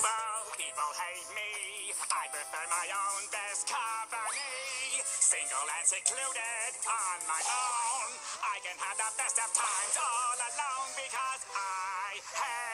People hate me, I prefer my own best company. Single and secluded on my own, I can have the best of times all alone because I have